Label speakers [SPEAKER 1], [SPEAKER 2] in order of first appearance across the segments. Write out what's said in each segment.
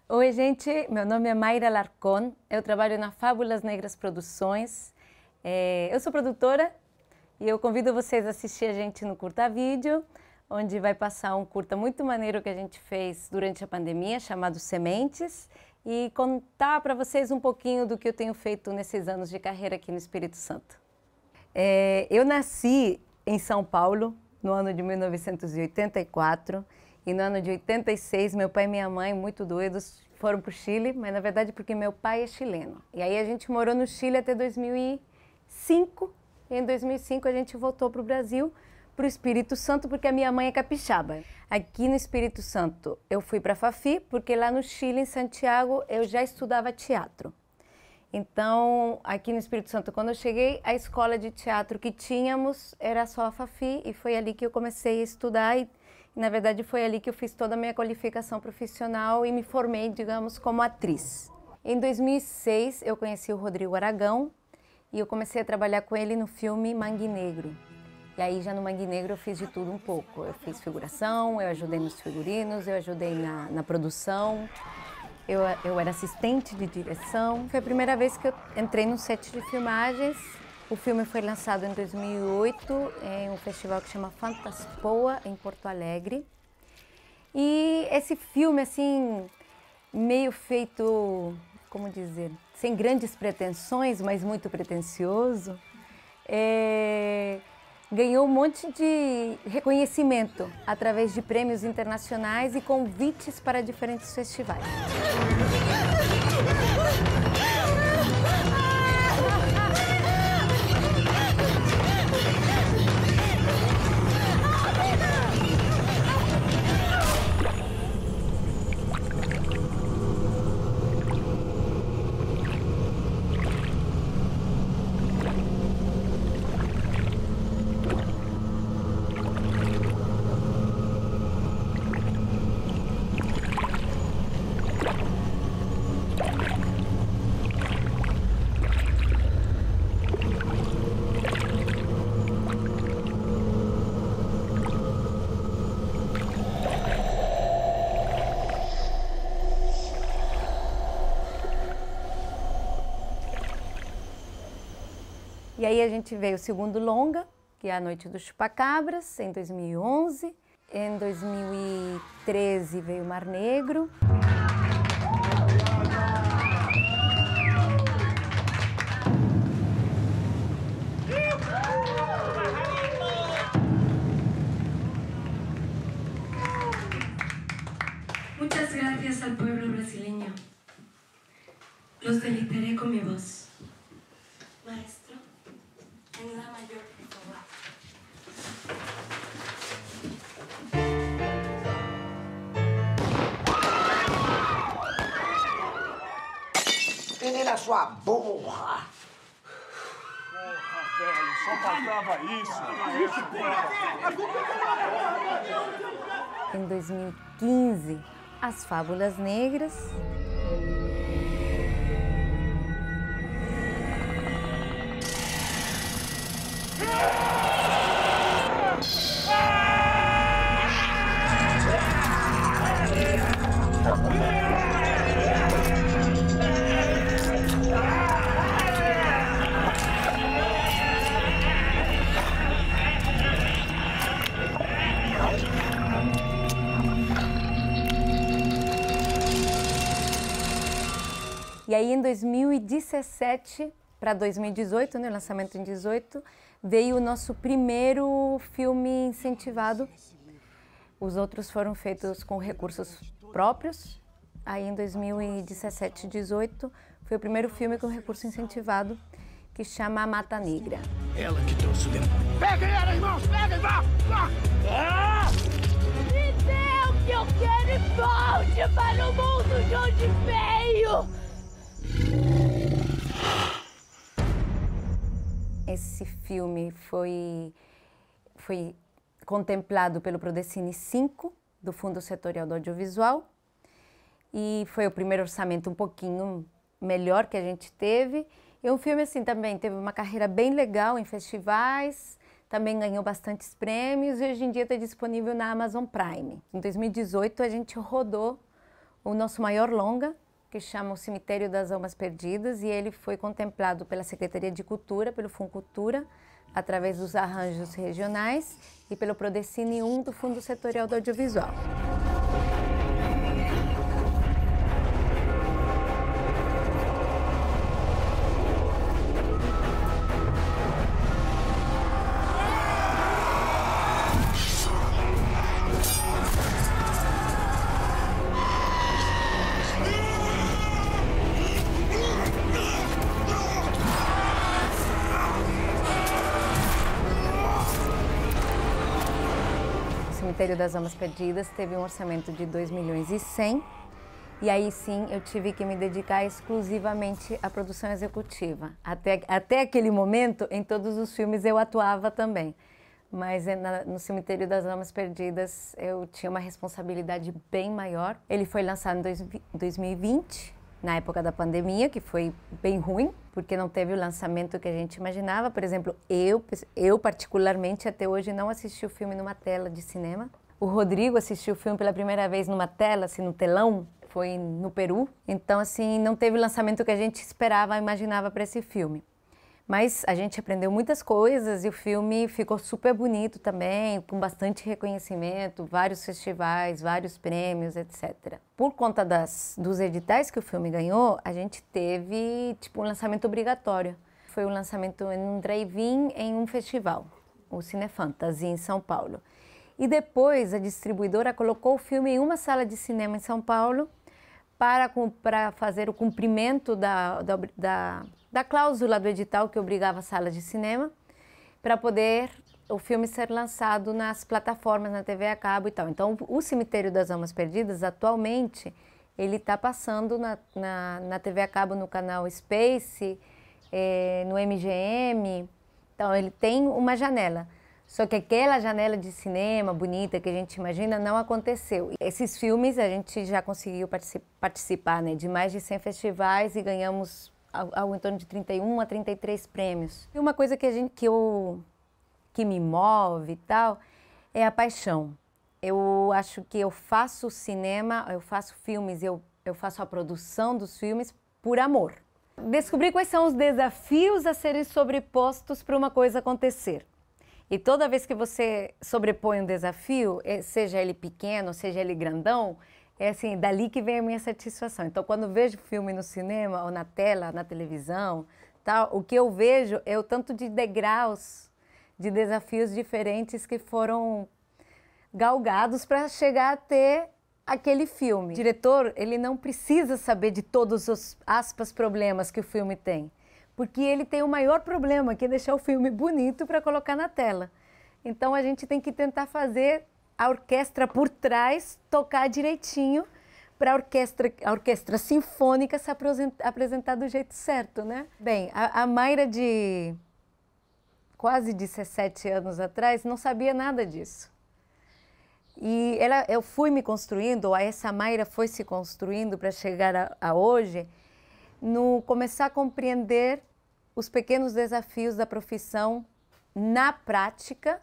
[SPEAKER 1] Oi, gente, meu nome é Mayra Larcón, eu trabalho na Fábulas Negras Produções. Eu sou produtora e eu convido vocês a assistir a gente no Curta Vídeo, onde vai passar um curta muito maneiro que a gente fez durante a pandemia, chamado Sementes, e contar para vocês um pouquinho do que eu tenho feito nesses anos de carreira aqui no Espírito Santo. Eu nasci em São Paulo, no ano de 1984, e no ano de 86, meu pai e minha mãe, muito doidos, foram para o Chile, mas na verdade porque meu pai é chileno. E aí a gente morou no Chile até 2005, e em 2005 a gente voltou para o Brasil, para o Espírito Santo, porque a minha mãe é capixaba. Aqui no Espírito Santo eu fui para a Fafi, porque lá no Chile, em Santiago, eu já estudava teatro. Então, aqui no Espírito Santo, quando eu cheguei, a escola de teatro que tínhamos era só a Fafi, e foi ali que eu comecei a estudar, e na verdade foi ali que eu fiz toda a minha qualificação profissional e me formei, digamos, como atriz. Em 2006, eu conheci o Rodrigo Aragão e eu comecei a trabalhar com ele no filme Mangue Negro. E aí, já no Mangue Negro, eu fiz de tudo um pouco. Eu fiz figuração, eu ajudei nos figurinos, eu ajudei na produção. Eu era assistente de direção. Foi a primeira vez que eu entrei num set de filmagens. O filme foi lançado em 2008 em um festival que chama Fantaspoa, em Porto Alegre. E esse filme, assim, meio feito, como dizer, sem grandes pretensões, mas muito pretensioso, ganhou um monte de reconhecimento através de prêmios internacionais e convites para diferentes festivais. E aí a gente veio o segundo longa, que é A Noite dos Chupacabras, em 2011. Em 2013 veio Mar Negro.
[SPEAKER 2] Muchas gracias al pueblo brasileño. Los deleitaré con mi voz. Maestro, en la mayor, por favor.
[SPEAKER 3] Menina, sua burra!
[SPEAKER 4] Porra, velho, só faltava isso.
[SPEAKER 1] Em 2015, As Fábulas Negras. E aí, em 2017 para 2018, né, lançamento em 2018, veio o nosso primeiro filme incentivado. Os outros foram feitos com recursos próprios. Aí, em 2017 e 2018, foi o primeiro filme com recurso incentivado, que chama A Mata Negra.
[SPEAKER 4] Ela que trouxe o demônio. Peguem ela, irmãos! Peguem! Vá!
[SPEAKER 5] Me dê o que eu quero e volte para o mundo de onde veio!
[SPEAKER 1] Esse filme foi contemplado pelo Prodecine 5, do Fundo Setorial do Audiovisual, e foi o primeiro orçamento um pouquinho melhor que a gente teve. E um filme assim também teve uma carreira bem legal em festivais, também ganhou bastantes prêmios e hoje em dia está disponível na Amazon Prime. Em 2018 a gente rodou o nosso maior longa, que chama O Cemitério das Almas Perdidas, e ele foi contemplado pela Secretaria de Cultura, pelo Funcultura, através dos arranjos regionais e pelo Prodecine 1 do Fundo Setorial do Audiovisual. O Cemitério das Almas Perdidas teve um orçamento de 2.100.000, e aí sim eu tive que me dedicar exclusivamente à produção executiva. Até aquele momento, em todos os filmes eu atuava também, mas no Cemitério das Almas Perdidas eu tinha uma responsabilidade bem maior. Ele foi lançado em 2020, na época da pandemia, que foi bem ruim, porque não teve o lançamento que a gente imaginava. Por exemplo, eu particularmente até hoje não assisti o filme numa tela de cinema. O Rodrigo assistiu o filme pela primeira vez numa tela, assim, no telão, foi no Peru. Então, assim, não teve o lançamento que a gente esperava, imaginava para esse filme. Mas a gente aprendeu muitas coisas e o filme ficou super bonito também, com bastante reconhecimento, vários festivais, vários prêmios, etc. Por conta dos editais que o filme ganhou, a gente teve tipo um lançamento obrigatório. Foi um lançamento em um drive-in em um festival, o Cinefantasy, em São Paulo. E depois a distribuidora colocou o filme em uma sala de cinema em São Paulo para fazer o cumprimento da cláusula do edital que obrigava as salas de cinema, para poder o filme ser lançado nas plataformas, na TV a cabo e tal. Então, o Cemitério das Almas Perdidas, atualmente, ele está passando na TV a cabo, no canal Space, no MGM. Então, ele tem uma janela. Só que aquela janela de cinema bonita que a gente imagina não aconteceu. Esses filmes a gente já conseguiu participar, né, de mais de 100 festivais e ganhamos algo em torno de 31 a 33 prêmios. E uma coisa que me move e tal é a paixão. Eu acho que eu faço cinema, eu faço filmes, eu faço a produção dos filmes por amor. Descobrir quais são os desafios a serem sobrepostos para uma coisa acontecer. E toda vez que você sobrepõe um desafio, seja ele pequeno, seja ele grandão, é assim, dali que vem a minha satisfação. Então, quando vejo filme no cinema ou na tela, na televisão, tal, o que eu vejo é o tanto de degraus, de desafios diferentes que foram galgados para chegar a ter aquele filme. O diretor, ele não precisa saber de todos os, aspas, problemas que o filme tem, porque ele tem o maior problema, que é deixar o filme bonito para colocar na tela. Então, a gente tem que tentar fazer a orquestra por trás tocar direitinho para a orquestra sinfônica se apresentar do jeito certo, né? Bem, a Mayra de quase 17 anos atrás não sabia nada disso. E eu fui me construindo, ou essa Mayra foi se construindo para chegar a hoje, no começar a compreender os pequenos desafios da profissão na prática,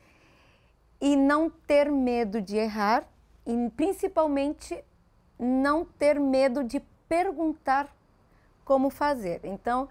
[SPEAKER 1] e não ter medo de errar, e principalmente não ter medo de perguntar como fazer. Então,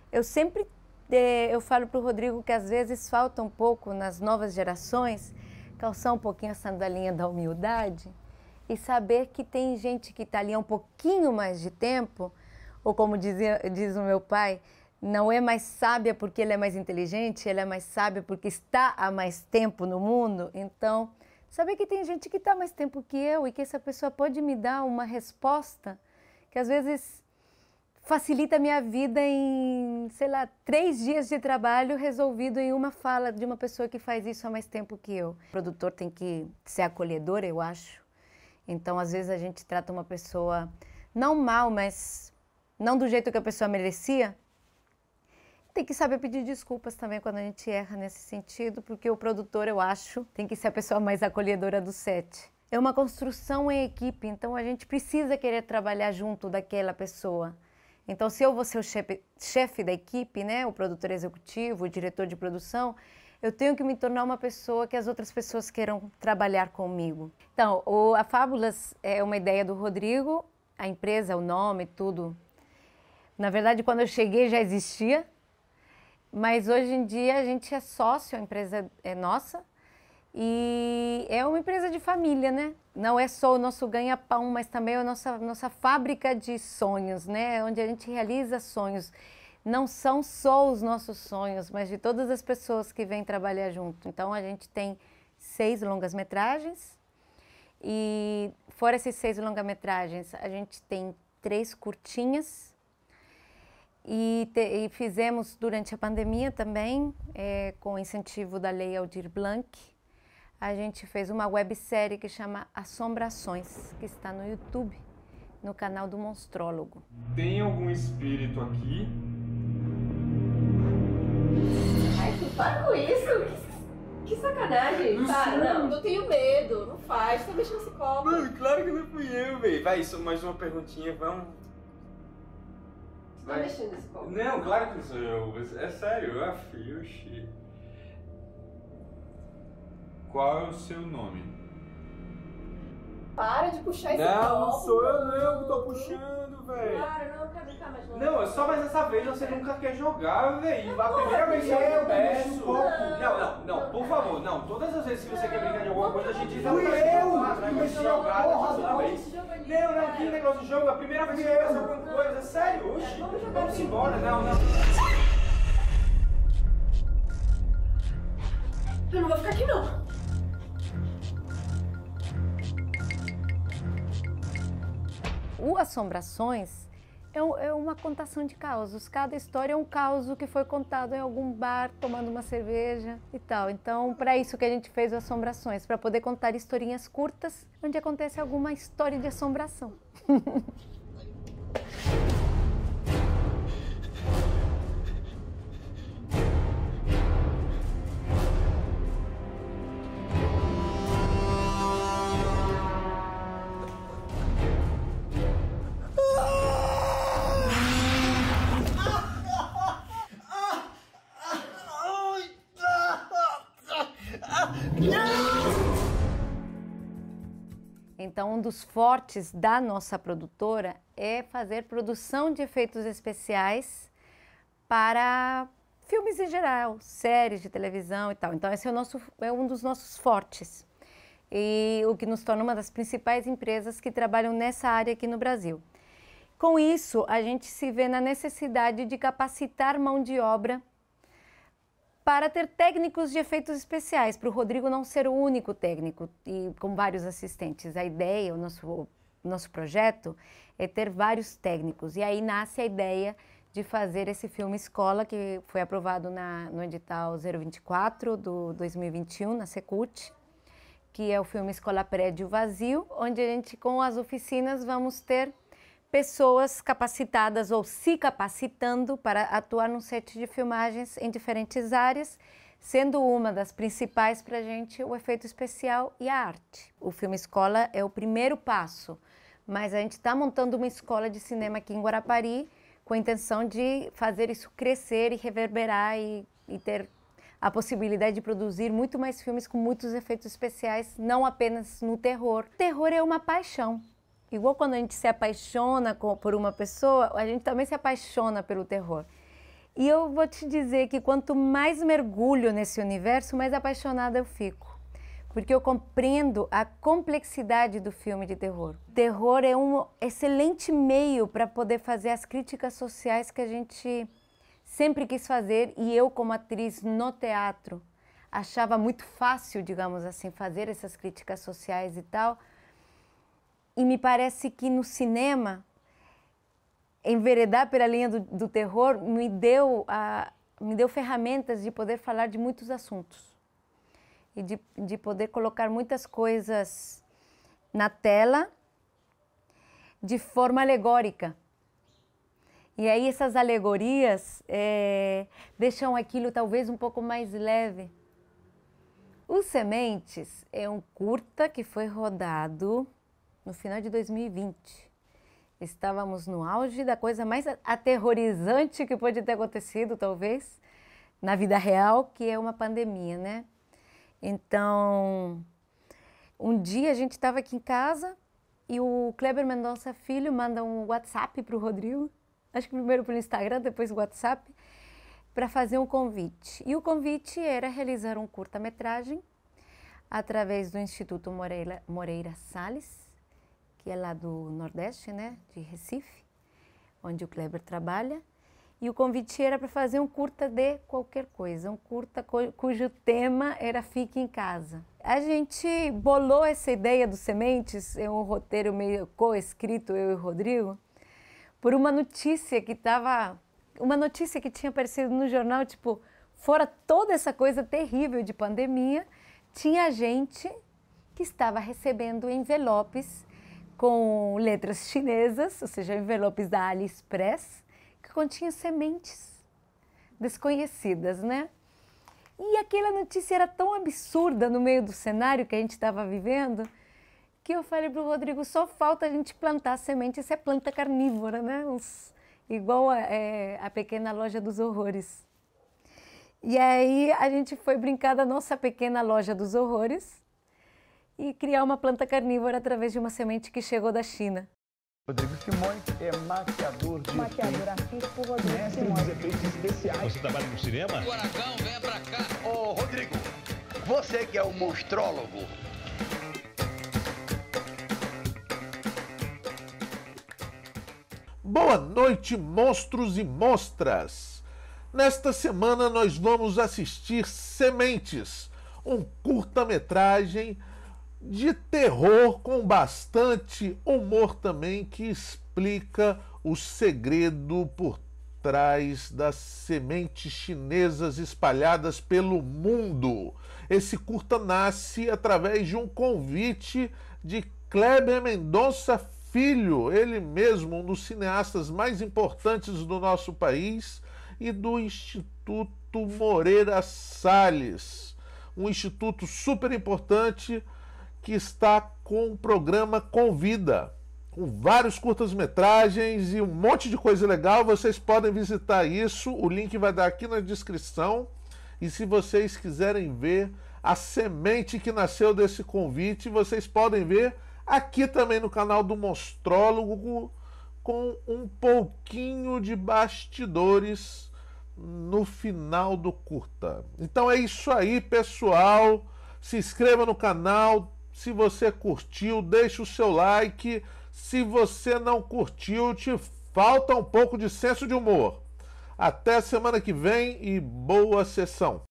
[SPEAKER 1] eu falo para o Rodrigo que às vezes falta um pouco nas novas gerações calçar um pouquinho a sandalinha da humildade e saber que tem gente que está ali há um pouquinho mais de tempo, ou como diz o meu pai, não é mais sábia porque ele é mais inteligente, ela é mais sábia porque está há mais tempo no mundo. Então, saber que tem gente que está há mais tempo que eu e que essa pessoa pode me dar uma resposta que às vezes facilita a minha vida em, sei lá, 3 dias de trabalho resolvido em uma fala de uma pessoa que faz isso há mais tempo que eu. O produtor tem que ser acolhedor, eu acho. Então, às vezes a gente trata uma pessoa não mal, mas não do jeito que a pessoa merecia. Tem que saber pedir desculpas também quando a gente erra nesse sentido, porque o produtor, eu acho, tem que ser a pessoa mais acolhedora do set. É uma construção em equipe, então a gente precisa querer trabalhar junto daquela pessoa. Então, se eu vou ser o chefe da equipe, né, o produtor executivo, o diretor de produção, eu tenho que me tornar uma pessoa que as outras pessoas queiram trabalhar comigo. Então, a Fábulas é uma ideia do Rodrigo, a empresa, o nome, tudo. Na verdade, quando eu cheguei já existia, mas hoje em dia a gente é sócio, a empresa é nossa e é uma empresa de família, né? Não é só o nosso ganha-pão, mas também a nossa fábrica de sonhos, né? Onde a gente realiza sonhos. Não são só os nossos sonhos, mas de todas as pessoas que vêm trabalhar junto. Então, a gente tem 6 longas-metragens e, fora esses 6 longa-metragens, a gente tem 3 curtinhas e fizemos durante a pandemia também, com incentivo da Lei Aldir Blanc, a gente fez uma websérie que chama Assombrações, que está no YouTube, no canal do Monstrólogo.
[SPEAKER 3] Tem algum espírito aqui?
[SPEAKER 6] Ai, para com isso! Que sacanagem!
[SPEAKER 3] Não
[SPEAKER 6] Para,
[SPEAKER 3] sei.
[SPEAKER 6] não, eu tenho medo, não faz, tá mexendo nesse copo.
[SPEAKER 3] Mano, claro que não fui eu, velho. Vai, só mais uma perguntinha, vamos.
[SPEAKER 6] Você tá mexendo nesse copo?
[SPEAKER 3] Não, claro que não sou eu. É sério, oxi. Qual é o seu nome?
[SPEAKER 6] Para de puxar esse copo.
[SPEAKER 3] Não sou eu não que tô puxando, velho.
[SPEAKER 6] Para, não quero brincar mais não.
[SPEAKER 3] Não, é só mais essa vez, você nunca quer jogar, velho. A primeira vez que eu peço. Não, por favor, não. Todas as vezes que você quer brincar de alguma coisa, a gente diz
[SPEAKER 4] Fui eu que comecei a porra
[SPEAKER 3] toda vez. Não, que negócio de jogo. A primeira vez que eu peço alguma coisa, sério, oxi. Vamos embora, não.
[SPEAKER 6] Eu não vou ficar aqui não.
[SPEAKER 1] O Assombrações é uma contação de causos. Cada história é um caos que foi contado em algum bar, tomando uma cerveja e tal. Então, para isso que a gente fez o Assombrações, para poder contar historinhas curtas, onde acontece alguma história de assombração. Então, um dos fortes da nossa produtora é fazer produção de efeitos especiais para filmes em geral, séries de televisão e tal. Então, esse é um dos nossos fortes. E o que nos torna uma das principais empresas que trabalham nessa área aqui no Brasil. Com isso, a gente se vê na necessidade de capacitar mão de obra para ter técnicos de efeitos especiais, para o Rodrigo não ser o único técnico e com vários assistentes. A ideia, o nosso projeto é ter vários técnicos. E aí nasce a ideia de fazer esse filme Escola, que foi aprovado no edital 024 do 2021, na Secult, que é o filme Escola Prédio Vazio, onde a gente, com as oficinas, vamos ter pessoas capacitadas ou se capacitando para atuar num set de filmagens em diferentes áreas, sendo uma das principais para a gente o efeito especial e a arte. O filme Escola é o primeiro passo, mas a gente está montando uma escola de cinema aqui em Guarapari com a intenção de fazer isso crescer e reverberar e ter a possibilidade de produzir muito mais filmes com muitos efeitos especiais, não apenas no terror. O terror é uma paixão. Igual quando a gente se apaixona por uma pessoa, a gente também se apaixona pelo terror. E eu vou te dizer que quanto mais mergulho nesse universo, mais apaixonada eu fico. Porque eu compreendo a complexidade do filme de terror. O terror é um excelente meio para poder fazer as críticas sociais que a gente sempre quis fazer. E eu, como atriz no teatro, achava muito fácil, digamos assim, fazer essas críticas sociais e tal. E me parece que no cinema, enveredar pela linha do terror me deu ferramentas de poder falar de muitos assuntos. E de poder colocar muitas coisas na tela de forma alegórica. E aí essas alegorias deixam aquilo talvez um pouco mais leve. Os Sementes é um curta que foi rodado no final de 2020. Estávamos no auge da coisa mais aterrorizante que pode ter acontecido, talvez, na vida real, que é uma pandemia, né? Então, um dia a gente estava aqui em casa e o Kleber Mendonça Filho manda um WhatsApp para o Rodrigo, acho que primeiro pelo Instagram, depois o WhatsApp, para fazer um convite. E o convite era realizar um curta-metragem através do Instituto Moreira Salles, que é lá do Nordeste, né, de Recife, onde o Kleber trabalha. E o convite era para fazer um curta de qualquer coisa, um curta cujo tema era Fique em Casa. A gente bolou essa ideia dos Sementes, é um roteiro meio co-escrito, eu e o Rodrigo, por uma notícia que tinha aparecido no jornal, tipo, fora toda essa coisa terrível de pandemia, tinha gente que estava recebendo envelopes com letras chinesas, ou seja, envelopes da AliExpress, que continham sementes desconhecidas, né? E aquela notícia era tão absurda no meio do cenário que a gente estava vivendo, que eu falei para o Rodrigo, só falta a gente plantar semente, isso é planta carnívora, né? Igual a Pequena Loja dos Horrores. E aí a gente foi brincar da nossa Pequena Loja dos Horrores e criar uma planta carnívora através de uma semente que chegou da China.
[SPEAKER 7] Rodrigo Simões é maquiador de
[SPEAKER 6] artístico, Rodrigo
[SPEAKER 7] mestre dos efeitos especiais.
[SPEAKER 8] Você trabalha no cinema?
[SPEAKER 4] O Aragão, venha pra cá.
[SPEAKER 9] Ô, Rodrigo, você que é o monstrólogo.
[SPEAKER 10] Boa noite, monstros e monstras! Nesta semana nós vamos assistir Sementes, um curta-metragem de terror com bastante humor também, que explica o segredo por trás das sementes chinesas espalhadas pelo mundo. Esse curta nasce através de um convite de Kleber Mendonça Filho, ele mesmo, um dos cineastas mais importantes do nosso país, e do Instituto Moreira Salles, um instituto super importante que está com o programa Convida, com vários curtas-metragens e um monte de coisa legal. Vocês podem visitar isso, o link vai dar aqui na descrição. E se vocês quiserem ver a semente que nasceu desse convite, vocês podem ver aqui também no canal do Monstrólogo, com um pouquinho de bastidores no final do curta. Então é isso aí, pessoal. Se inscreva no canal. Se você curtiu, deixa o seu like. Se você não curtiu, te falta um pouco de senso de humor. Até a semana que vem e boa sessão.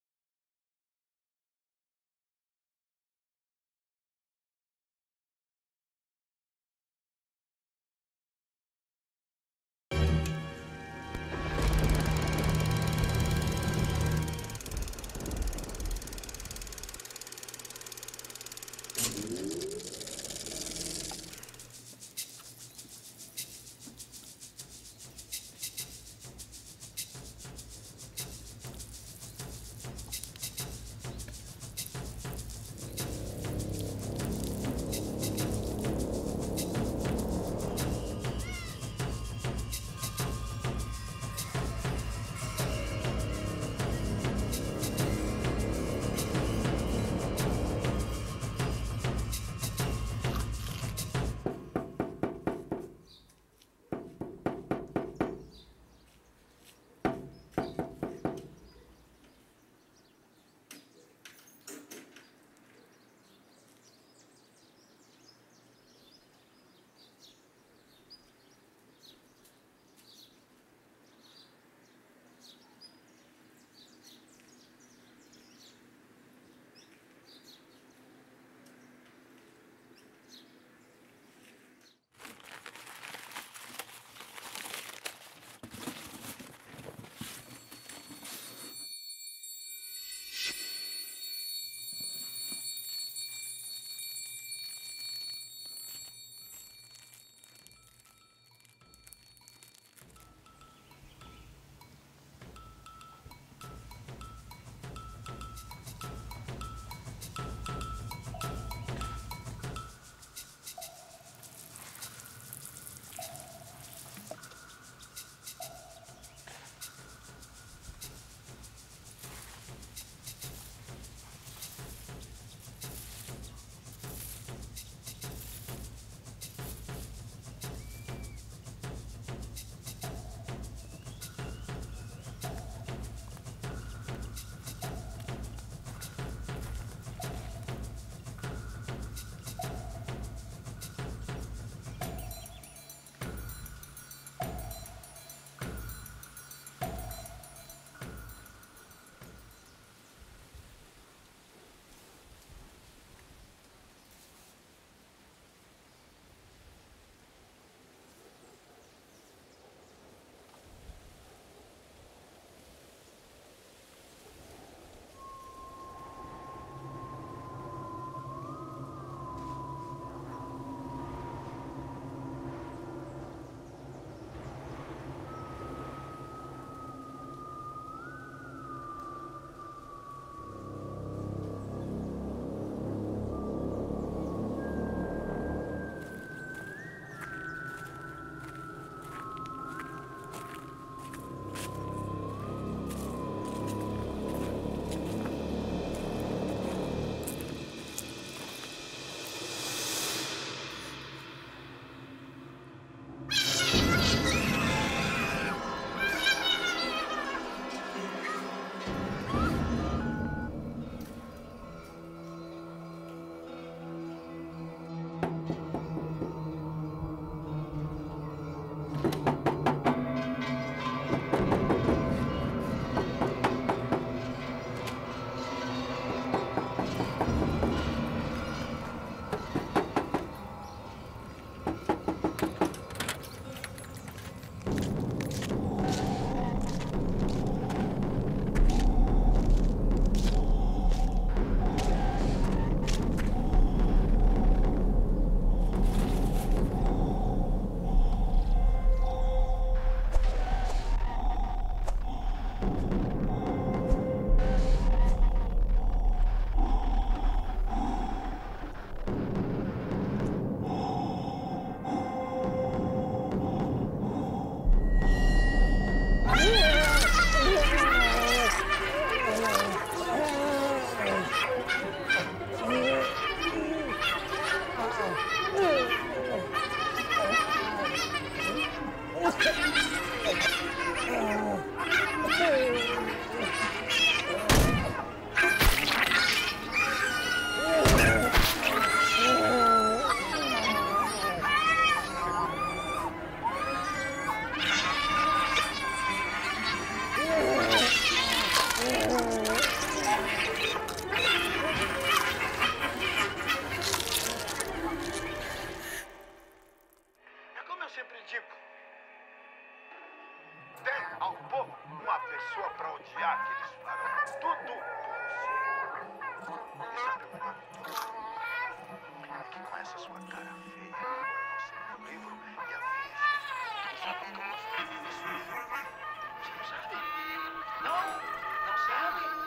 [SPEAKER 9] tem ao povo uma pessoa pra odiar que eles farão tudo por você. E sabe o melhor de tudo? Que com essa sua cara feia, você lê o livro e avisa. Sabe como funciona isso? Você não sabe? Não sabe?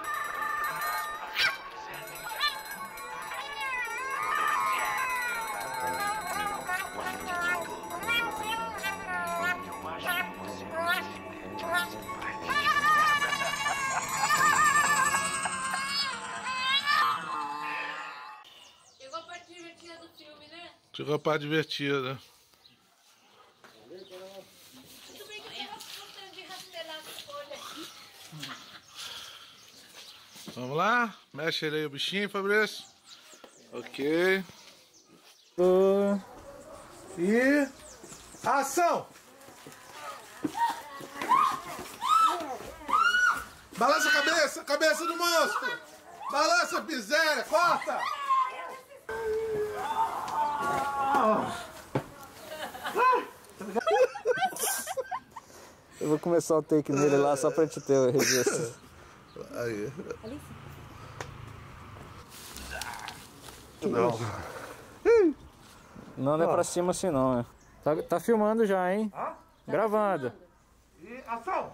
[SPEAKER 5] Chegou a parte divertida do filme, né?
[SPEAKER 10] Chegou a parte divertida.
[SPEAKER 5] Tudo bem que eu tava gostando de rastelar as folhas.
[SPEAKER 10] Vamos lá? Mexe aí o bichinho, Fabrício. Ok. E... ação! Balança a cabeça! Cabeça do monstro! Balança a miséria! Corta!
[SPEAKER 8] Eu vou começar o take nele lá só pra te ter o registro.
[SPEAKER 10] Aí.
[SPEAKER 8] Não. Não é pra cima assim não, né? Tá filmando já, hein? Gravando.
[SPEAKER 10] E ação!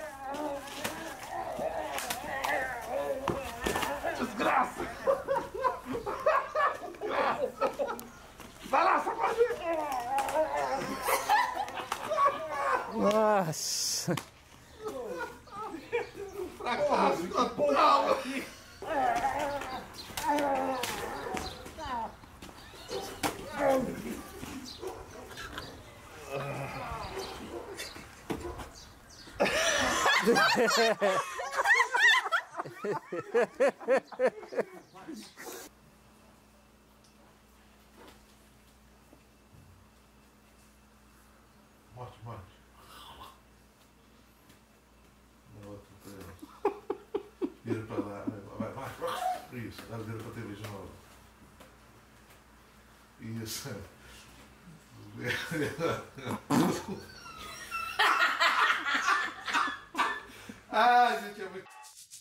[SPEAKER 10] Desgraça! Balança a
[SPEAKER 8] Nossa!
[SPEAKER 10] fracasso total! Morte. Vira pra lá, vai. Isso, agora vira pra TV de novo. Isso. Ah, gente, é muito...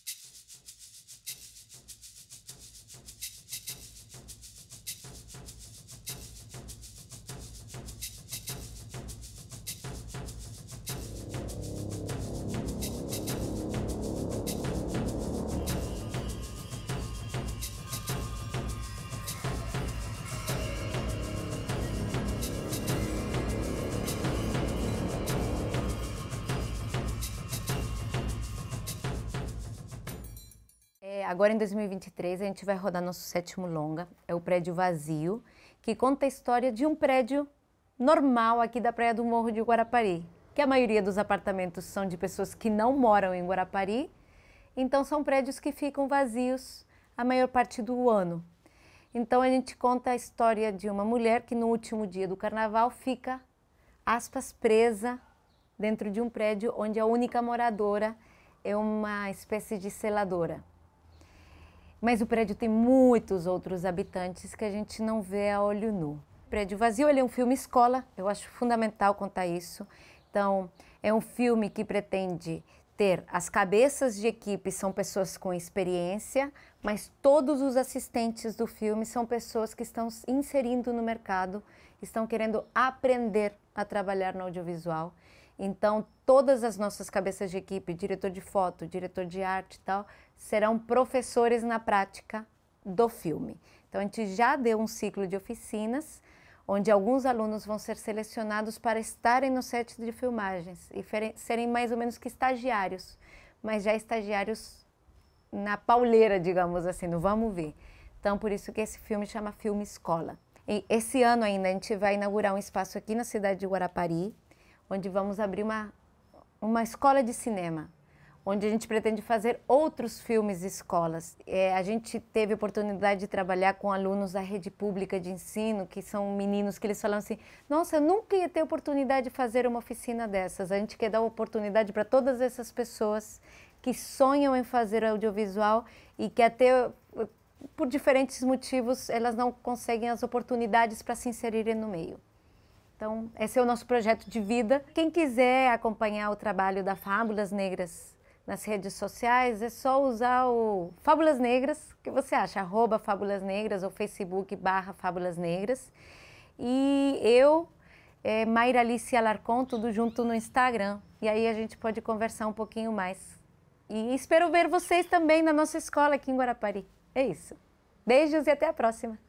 [SPEAKER 1] Agora em 2023 a gente vai rodar nosso 7º longa, é o Prédio Vazio, que conta a história de um prédio normal aqui da Praia do Morro de Guarapari, que a maioria dos apartamentos são de pessoas que não moram em Guarapari, então são prédios que ficam vazios a maior parte do ano. Então a gente conta a história de uma mulher que no último dia do carnaval fica, aspas, presa dentro de um prédio onde a única moradora é uma espécie de seladora. Mas o prédio tem muitos outros habitantes que a gente não vê a olho nu. O Prédio Vazio, ele é um filme escola, eu acho fundamental contar isso. Então, é um filme que pretende ter as cabeças de equipe, são pessoas com experiência, mas todos os assistentes do filme são pessoas que estão se inserindo no mercado, estão querendo aprender a trabalhar no audiovisual. Então, todas as nossas cabeças de equipe, diretor de foto, diretor de arte e tal, serão professores na prática do filme. Então, a gente já deu um ciclo de oficinas, onde alguns alunos vão ser selecionados para estarem no set de filmagens e serem mais ou menos que estagiários, mas já estagiários na pauleira, digamos assim, no vamos ver. Então, por isso que esse filme chama Filme Escola. E esse ano ainda a gente vai inaugurar um espaço aqui na cidade de Guarapari, onde vamos abrir uma escola de cinema, onde a gente pretende fazer outros filmes e escolas. A gente teve a oportunidade de trabalhar com alunos da rede pública de ensino, que são meninos que eles falam assim, nossa, eu nunca ia ter oportunidade de fazer uma oficina dessas. A gente quer dar oportunidade para todas essas pessoas que sonham em fazer audiovisual e que até, por diferentes motivos, elas não conseguem as oportunidades para se inserirem no meio. Então, esse é o nosso projeto de vida. Quem quiser acompanhar o trabalho da Fábulas Negras nas redes sociais, é só usar o Fábulas Negras, que você acha, @Fábulas Negras ou Facebook /Fábulas Negras. E eu, Mayra Alice Alarcon, tudo junto no Instagram. E aí a gente pode conversar um pouquinho mais. E espero ver vocês também na nossa escola aqui em Guarapari. É isso. Beijos e até a próxima!